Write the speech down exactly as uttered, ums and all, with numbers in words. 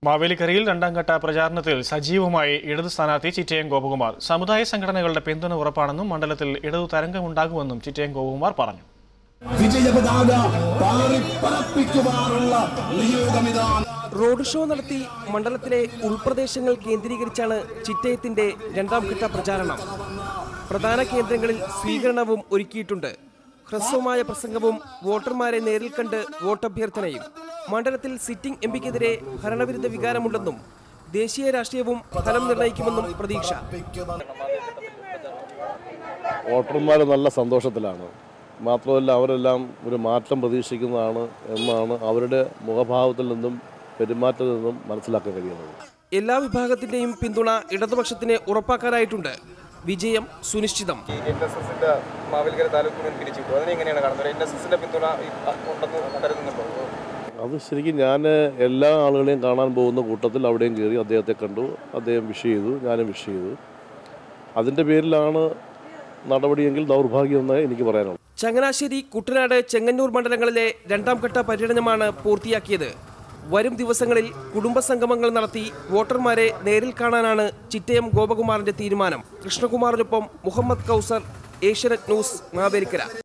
മാവേലിക്കരയിൽ രണ്ടാം ഘട്ട പ്രചാരണത്തിൽ സജീവമായി ഇടതു സ്ഥാനാർത്ഥി ചിറ്റയം ഗോപകുമാർ. സമുദായ സംഘടനകളുടെ പിന്തുണ ഉറപ്പാണെന്നും മണ്ഡലത്തിൽ ഇടതു തരംഗമുണ്ടാകുമെന്നും ചിറ്റയം ഗോപകുമാർ പറഞ്ഞു. റോഡ് ഷോ നടത്തി മണ്ഡലത്തിലെ ഉൾപ്രദേശങ്ങൾ കേന്ദ്രീകരിച്ചാണ് ചിറ്റയത്തിന്റെ രണ്ടാം ഘട്ട പ്രചാരണം. പ്രധാന കേന്ദ്രങ്ങളിൽ സ്വീകരണവും ഒരുക്കിയിട്ടുണ്ട്. ഹ്രസ്വമായ പ്രസംഗവും വോട്ടർമാരെ നേരിൽ കണ്ട് വോട്ടഭ്യർത്ഥനയും. മണ്ഡലത്തിൽ സിറ്റിംഗ് എം പിക്കെതിരെ ഭരണവിരുദ്ധ വികാരമുണ്ടെന്നും ദേശീയ രാഷ്ട്രീയവും ഫലം നിർണ്ണയിക്കുമെന്നും പ്രതീക്ഷ. വോട്ടർമാർ നല്ല സന്തോഷത്തിലാണ്. മാത്രമല്ല അവരെല്ലാം ഒരു മാറ്റം പ്രതീക്ഷിക്കുന്നതാണ് എന്നാണ് അവരുടെ മുഖഭാവത്തിൽ നിന്നും പെരുമാറ്റത്തിൽ നിന്നും മനസ്സിലാക്കാൻ കഴിയുന്നത്. എല്ലാ വിഭാഗത്തിന്റെയും പിന്തുണ ഇടതുപക്ഷത്തിന് ഉറപ്പാക്കാനായിട്ടുണ്ട്. വിജയം സുനിശ്ചിതം. അത് ശരിക്കും ഞാൻ എല്ലാ ആളുകളെയും കാണാൻ പോകുന്ന കൂട്ടത്തിൽ അവിടെയും കയറി അദ്ദേഹത്തെ കണ്ടു. അദ്ദേഹം വിഷ് ചെയ്തു, ഞാനും വിഷ് ചെയ്തു. അതിൻ്റെ പേരിലാണ് നടപടിയെങ്കിൽ ദൗർഭാഗ്യമെന്ന് എനിക്ക് പറയാനുള്ളൂ. ചങ്ങനാശ്ശേരി, കുട്ടനാട്, ചെങ്ങന്നൂർ മണ്ഡലങ്ങളിലെ രണ്ടാം ഘട്ട പര്യടനമാണ് പൂർത്തിയാക്കിയത്. വരും ദിവസങ്ങളിൽ കുടുംബസംഗമങ്ങൾ നടത്തി വോട്ടർമാരെ നേരിൽ കാണാനാണ് ചിറ്റയം ഗോപകുമാറിന്റെ തീരുമാനം. കൃഷ്ണകുമാറിനൊപ്പം മുഹമ്മദ് കൗസർ, ഏഷ്യാനെറ്റ് ന്യൂസ്, മാവേലിക്കര.